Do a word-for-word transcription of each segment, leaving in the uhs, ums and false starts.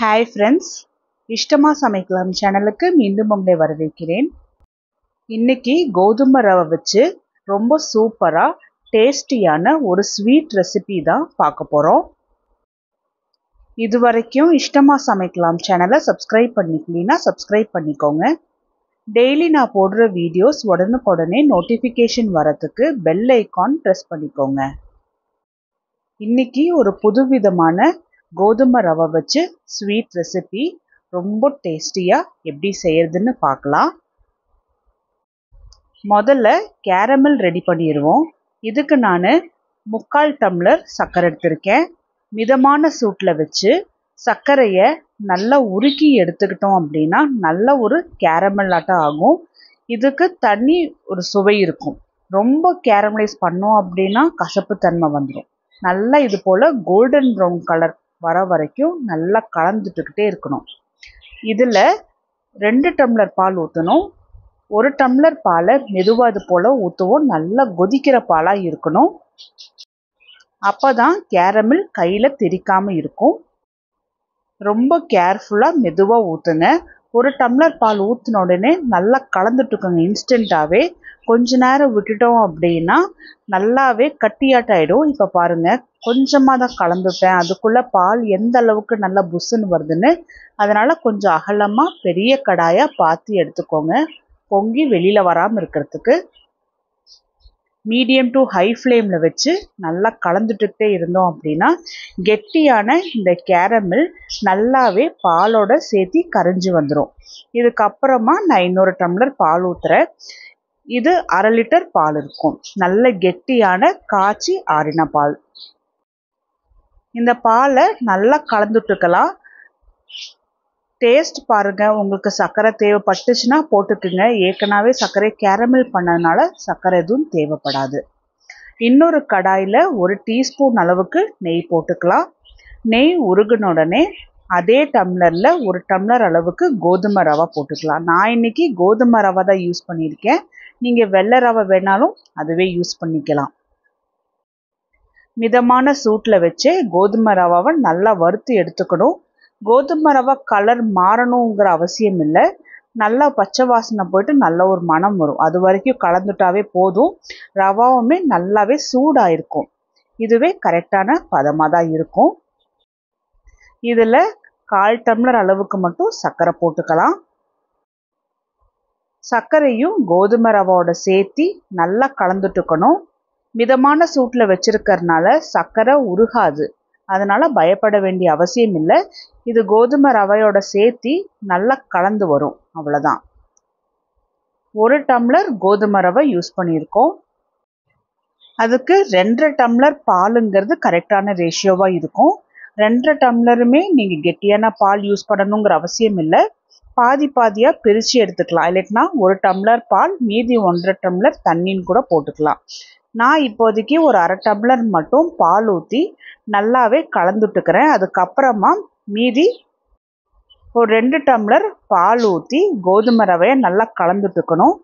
Hi friends, இஷ்டமா சமைக்கலாம் சேனலுக்கு மீண்டும் உங்களை வரவேற்கிறேன். இன்னைக்கு கோதுமை ரவை வச்சு ரொம்ப சூப்பராக டேஸ்டியான ஒரு ஸ்வீட் ரெசிபி தான் பார்க்க போகிறோம். இது வரைக்கும் இஷ்டமா சமைக்கலாம் சேனலை சப்ஸ்கிரைப் பண்ணிக்கலனா சப்ஸ்கிரைப் பண்ணிக்கோங்க. டெய்லி நான் போடுற வீடியோஸ் உடனுக்குடனே நோட்டிஃபிகேஷன் வரதுக்கு பெல் ஐக்கான் ப்ரெஸ் பண்ணிக்கோங்க. இன்னைக்கு ஒரு புதுவிதமான கோதுமை ரவை வச்சு ஸ்வீட் ரெசிபி ரொம்ப டேஸ்டியாக எப்படி செய்யறதுன்னு பார்க்கலாம். முதல்ல கேரமல் ரெடி பண்ணிடுவோம். இதுக்கு நான் முக்கால் டம்ளர் சர்க்கரை எடுத்திருக்கேன். மிதமான சூட்டில் வச்சு சர்க்கரையை நல்லா உருக்கி எடுத்துக்கிட்டோம் அப்படின்னா நல்ல ஒரு கேரமல் ஆட்டம் ஆகும். இதுக்கு தண்ணி ஒரு சுவை இருக்கும். ரொம்ப கேரமலைஸ் பண்ணோம் அப்படின்னா கசப்பு தன்மை வந்துடும். நல்லா இது போல் கோல்டன் ப்ரௌன் கலர் வர வரைக்கும் நல்லா கலந்துட்டுக்கிட்டே இருக்கணும். இதில் ரெண்டு டம்ளர் பால் ஊற்றணும். ஒரு டம்ளர் பாலை மெதுவாக இது போல் ஊற்றுவோம். நல்லா கொதிக்கிற பாலாக இருக்கணும். அப்போ தான் கேரமல் கையில் திரிக்காமல் இருக்கும். ரொம்ப கேர்ஃபுல்லாக மெதுவாக ஊற்றுங்க. ஒரு டம்ளர் பால் ஊற்றின உடனே நல்லா கலந்துட்டுக்கோங்க. இன்ஸ்டண்ட்டாகவே கொஞ்ச நேரம் விட்டுட்டோம் அப்படின்னா நல்லாவே கட்டியாட்டாயிடும். இப்போ பாருங்கள், கொஞ்சமாக தான் கலந்துட்டேன். அதுக்குள்ளே பால் எந்த அளவுக்கு நல்லா புஷ்ஷுன்னு வருதுன்னு. அதனால் கொஞ்சம் அகலமாக பெரிய கடாயாக பார்த்து எடுத்துக்கோங்க, பொங்கி வெளியில் வராமல் இருக்கிறதுக்கு. மீடியம் டு ஹை ஃப்ளேமில் வச்சு நல்லா கலந்துட்டுக்கிட்டே இருந்தோம் அப்படின்னா கெட்டியான இந்த கேரமல் நல்லாவே பாலோட சேர்த்து கரைஞ்சி வந்துடும். இதுக்கப்புறமா நான் இன்னொரு டம்ளர் பால் ஊற்றுறேன். இது அரை லிட்டர் பால் இருக்கும். நல்ல கெட்டியான காய்ச்சி ஆறின பால். இந்த பாலை நல்லா கலந்துட்டுக்கலாம். டேஸ்ட் பாருங்கள், உங்களுக்கு சர்க்கரை தேவைப்பட்டுச்சுன்னா போட்டுக்குங்க. ஏற்கனவே சர்க்கரை கேரமல் பண்ணதுனால சர்க்கரை எதுவும் தேவைப்படாது. இன்னொரு கடாயில் ஒரு டீஸ்பூன் அளவுக்கு நெய் போட்டுக்கலாம். நெய் உருகின உடனே அதே டம்ளரில் ஒரு டம்ளர் அளவுக்கு கோதுமை ரவை போட்டுக்கலாம். நான் இன்னைக்கு கோதுமை ரவை தான் யூஸ் பண்ணியிருக்கேன். நீங்கள் வெள்ளை ரவை வேணாலும் அதுவே யூஸ் பண்ணிக்கலாம். மிதமான சூட்டில் வச்சு கோதுமை ரவாவை நல்லா வறுத்து எடுத்துக்கணும். கோதுமை ரவை கலர் மாறணுங்கிற அவசியம் இல்லை. நல்லா பச்சை வாசனை போயிட்டு நல்ல ஒரு மனம் வரும். அது வரைக்கும் கலந்துட்டாவே போதும். ரவாவுமே நல்லாவே சூடாயிருக்கும். இதுவே கரெக்டான பதமாக தான் இருக்கும். இதில் கால் டம்ளர் அளவுக்கு மட்டும் சர்க்கரை போட்டுக்கலாம். சர்க்கரையும் கோதுமை ரவோட சேர்த்து நல்லா கலந்துட்டுக்கணும். மிதமான சூட்டில் வச்சிருக்கிறதுனால சர்க்கரை உருகாது. அதனால் பயப்பட வேண்டிய அவசியம் இல்லை. இது கோதுமை ரவையோட சேர்த்து நல்லா கலந்து வரும். அவ்வளோதான். ஒரு டம்ளர் கோதுமை ரவை யூஸ் பண்ணியிருக்கோம். அதுக்கு ரெண்டரை டம்ளர் பாலுங்கிறது கரெக்டான ரேஷியோவாக இருக்கும். ரெண்டரை டம்ளருமே நீங்கள் கெட்டியான பால் யூஸ் பண்ணணுங்கிற அவசியம் இல்லை. பாதி பாதியாக பிரித்து எடுத்துக்கலாம். இல்லைன்னா ஒரு டம்ளர் பால் மீதி ஒன்றரை டம்ளர் தண்ணின்னு கூட போட்டுக்கலாம். நான் இப்போதைக்கு ஒரு அரை டம்ளர் மட்டும் பால் ஊற்றி நல்லாவே கலந்துட்டுக்கிறேன். அதுக்கப்புறமா மீதி ஒரு ரெண்டு டம்ளர் பால் ஊற்றி கோதுமை ரவையை நல்லா கலந்துட்டுக்கணும்.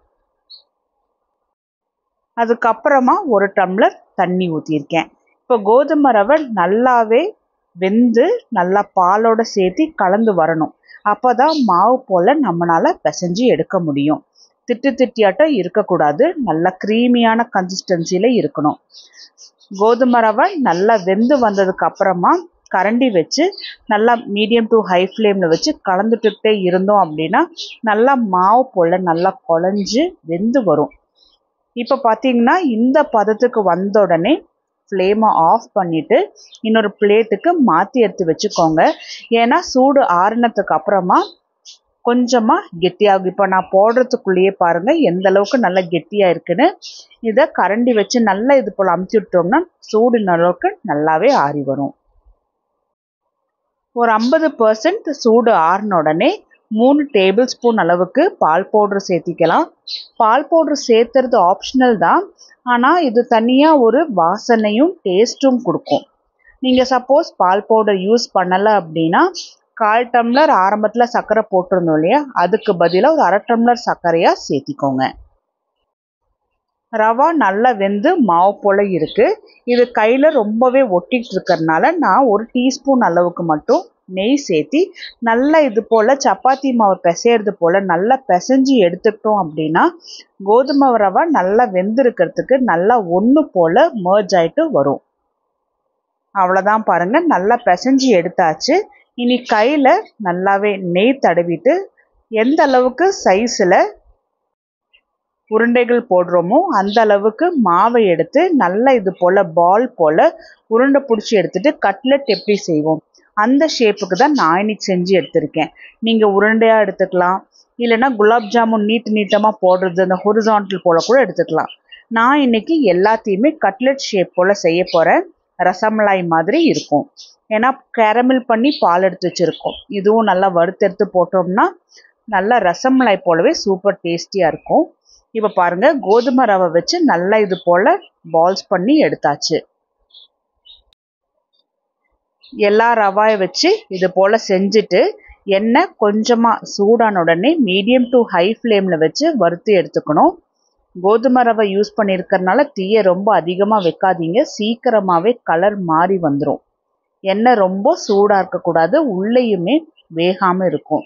அதுக்கப்புறமா ஒரு டம்ளர் தண்ணி ஊற்றியிருக்கேன். இப்போ கோதுமை ரவை நல்லாவே வெந்து நல்லா பாலோட சேர்த்து கலந்து வரணும். அப்போ தான் மாவு போல் நம்மளால் பிசைஞ்சு எடுக்க முடியும். திட்டு திட்டியாட்டம் இருக்கக்கூடாது. நல்ல க்ரீமியான கன்சிஸ்டன்சியில் இருக்கணும். கோதுமை ரவை நல்லா வெந்து வந்ததுக்கு அப்புறமா கரண்டி வச்சு நல்லா மீடியம் டு ஹை ஃப்ளேமில் வச்சு கலந்துட்டுக்கிட்டே இருந்தோம் அப்படின்னா நல்லா மாவு போல் நல்லா குழஞ்சி வெந்து வரும். இப்போ பார்த்தீங்கன்னா இந்த பதத்துக்கு வந்த உடனே ஃப்ளேமை ஆஃப் பண்ணிவிட்டு இன்னொரு பிளேட்டுக்கு மாற்றி எடுத்து வச்சுக்கோங்க. ஏன்னா சூடு ஆறுனதுக்கு அப்புறமா கொஞ்சமாக கெட்டியாகும். இப்போ நான் போடுறதுக்குள்ளேயே பாருங்கள் எந்த அளவுக்கு நல்லா கெட்டியாக இருக்குன்னு. இதை கரண்டி வச்சு நல்லா இது போல் அமுத்தி விட்டோம்னா சூடுன அளவுக்கு நல்லாவே ஆறி வரும். ஒரு ஐம்பது பர்சன்ட் சூடு ஆறின உடனே மூணு டேபிள் ஸ்பூன் அளவுக்கு பால் பவுட்ரு சேர்த்திக்கலாம். பால் பவுட்ரு சேர்த்துறது ஆப்ஷனல் தான். ஆனால் இது தனியாக ஒரு வாசனையும் டேஸ்ட்டும் கொடுக்கும். நீங்கள் சப்போஸ் பால் பவுடர் யூஸ் பண்ணலை அப்படின்னா கால் டம்ளர் ஆரம்பத்தில் சர்க்கரை போட்டிருந்தோம் இல்லையா, அதுக்கு பதிலாக ஒரு அரை டம்ளர் சர்க்கரையாக சேர்த்திக்கோங்க. ரவா நல்லா வெந்து மாவு போல் இருக்குது. இது கையில் ரொம்பவே ஒட்டிகிட்டு இருக்கிறதுனால நான் ஒரு டீஸ்பூன் அளவுக்கு மட்டும் நெய் சேர்த்தி நல்லா இது போல் சப்பாத்தி மாவு பிசையிறது போல் நல்லா பிசைஞ்சு எடுத்துக்கிட்டோம் அப்படின்னா கோதுமை ரவை நல்லா வெந்திருக்கிறதுக்கு நல்லா ஒன்று போல் மர்ஜ் ஆகிட்டு வரும். அவ்வளோதான் பாருங்கள், நல்லா பிசைஞ்சு எடுத்தாச்சு. இனி கையில் நல்லாவே நெய் தடவிட்டு எந்த அளவுக்கு சைஸில் உருண்டைகள் போடுறோமோ அந்த அளவுக்கு மாவை எடுத்து நல்லா இது போல் பால் போல் உருண்டை பிடிச்சி எடுத்துட்டு கட்லெட் எப்படி செய்வோம் அந்த ஷேப்புக்கு தான் நான் இன்னைக்கு செஞ்சு எடுத்திருக்கேன். நீங்கள் உருண்டையாக எடுத்துக்கலாம், இல்லைன்னா குலாப் ஜாமுன் நீட்டு நீட்டமாக போடுறது அந்த ஹொரிசான்டல் போல் கூட எடுத்துக்கலாம். நான் இன்னைக்கு எல்லாத்தையுமே கட்லெட் ஷேப் போல் செய்ய போகிறேன். ரசமலாய் மாதிரி இருக்கும். ஏன்னா கேரமல் பண்ணி பால் எடுத்து வச்சுருக்கோம். இதுவும் நல்லா வறுத்தெடுத்து போட்டோம்னா நல்லா ரசமலாய் போலவே சூப்பர் டேஸ்டியாக இருக்கும். இப்போ பாருங்கள், கோதுமை ரவை வச்சு நல்லா இது போல் பால்ஸ் பண்ணி எடுத்தாச்சு. எல்லா ரவாயை வச்சு இது போல் செஞ்சுட்டு எண்ணெய் கொஞ்சமாக சூடான உடனே மீடியம் டு ஹை ஃப்ளேமில் வச்சு வறுத்து எடுத்துக்கணும். கோதுமை ரவை யூஸ் பண்ணியிருக்கிறதுனால தீயை ரொம்ப அதிகமாக வைக்காதீங்க, சீக்கிரமாகவே கலர் மாறி வந்துடும். எண்ணெய் ரொம்ப சூடாக இருக்கக்கூடாது, உள்ளேயுமே வேகாமல் இருக்கும்.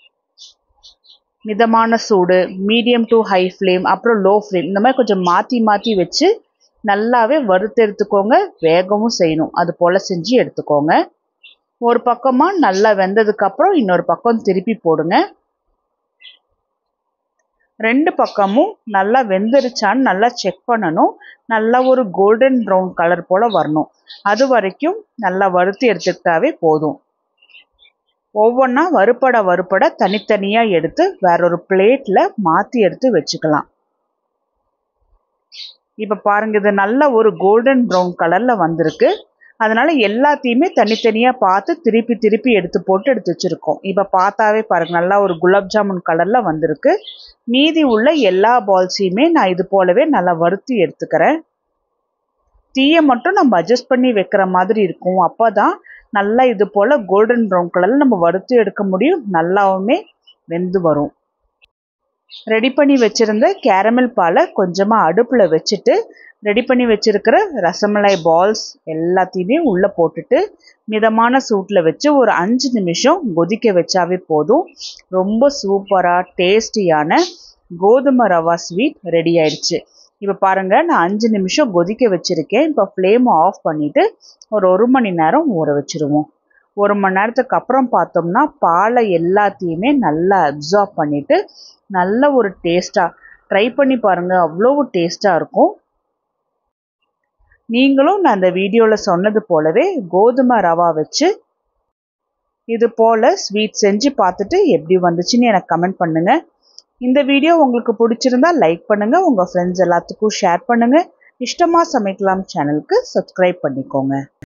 மிதமான சூடு, மீடியம் டு ஹை ஃப்ளேம், அப்புறம் லோ ஃப்ளேம், இந்த மாதிரி கொஞ்சம் மாற்றி மாற்றி வச்சு நல்லாவே வறுத்து எடுத்துக்கோங்க. வேகவும் செய்யணும், அது போல் செஞ்சு எடுத்துக்கோங்க. ஒரு பக்கமாக நல்லா வெந்ததுக்கப்புறம் இன்னொரு பக்கம் திருப்பி போடுங்க. ரெண்டு பக்கமும் நல்லா வெந்துருச்சான்னு நல்லா செக் பண்ணணும். நல்லா ஒரு கோல்டன் ப்ரௌன் கலர் போல் வரணும். அது வரைக்கும் நல்லா வறுத்து எடுத்துக்கிட்டாவே போதும். ஒவ்வொன்றா வறுப்பட வறுப்பட தனித்தனியாக எடுத்து வேறொரு பிளேட்டில் மாற்றி எடுத்து வச்சுக்கலாம். இப்போ பாருங்கள், இது நல்ல ஒரு கோல்டன் ப்ரௌன் கலரில் வந்திருக்கு. அதனால் எல்லாத்தையுமே தனித்தனியாக பார்த்து திருப்பி திருப்பி எடுத்து போட்டு எடுத்து வச்சுருக்கோம். இப்போ பார்த்தாவே பாருங்கள், நல்லா ஒரு குலாப் ஜாமுன் கலரில் வந்திருக்கு. மீதி உள்ள எல்லா பால்ஸையுமே நான் இது போலவே நல்லா வறுத்து எடுத்துக்கிறேன். தீயை மட்டும் நம்ம அட்ஜஸ்ட் பண்ணி வைக்கிற மாதிரி இருக்கும். அப்போ தான் நல்லா இது போல் கோல்டன் ப்ரௌன் கலரில் நம்ம வறுத்து எடுக்க முடியும், நல்லாவுமே வெந்து வரும். ரெடி பண்ணி வச்சுருந்த கேரமல் பாலை கொஞ்சமாக அடுப்பில் வச்சுட்டு ரெடி பண்ணி வச்சுருக்கிற ரசமலாய் பால்ஸ் எல்லாத்தையுமே உள்ளே போட்டுட்டு மிதமான சூட்டில் வச்சு ஒரு அஞ்சு நிமிஷம் கொதிக்க வச்சாவே போதும். ரொம்ப சூப்பராக டேஸ்டியான கோதுமை ரவா ஸ்வீட் ரெடி ஆயிடுச்சு. இப்போ பாருங்கள், நான் அஞ்சு நிமிஷம் கொதிக்க வச்சுருக்கேன். இப்போ ஃப்ளேமை ஆஃப் பண்ணிவிட்டு ஒரு ஒரு மணி நேரம் ஊற வச்சுருவோம். ஒரு மணி நேரத்துக்கு அப்புறம் பார்த்தோம்னா பாலை எல்லாத்தையுமே நல்லா அப்சார்ப் பண்ணிவிட்டு நல்ல ஒரு டேஸ்ட்டாக ட்ரை பண்ணி பாருங்கள், அவ்வளோ டேஸ்ட்டாக இருக்கும். நீங்களும் நான் அந்த வீடியோவில் சொன்னது போலவே கோதுமை ரவா வச்சு இது போல் ஸ்வீட் செஞ்சு பார்த்துட்டு எப்படி வந்துச்சுன்னு எனக்கு கமெண்ட் பண்ணுங்கள். இந்த வீடியோ உங்களுக்கு பிடிச்சிருந்தா லைக் பண்ணுங்கள், உங்கள் ஃப்ரெண்ட்ஸ் எல்லாத்துக்கும் ஷேர் பண்ணுங்கள். இஷ்டமாக சமைக்கலாம் சேனலுக்கு சப்ஸ்கிரைப் பண்ணிக்கோங்க.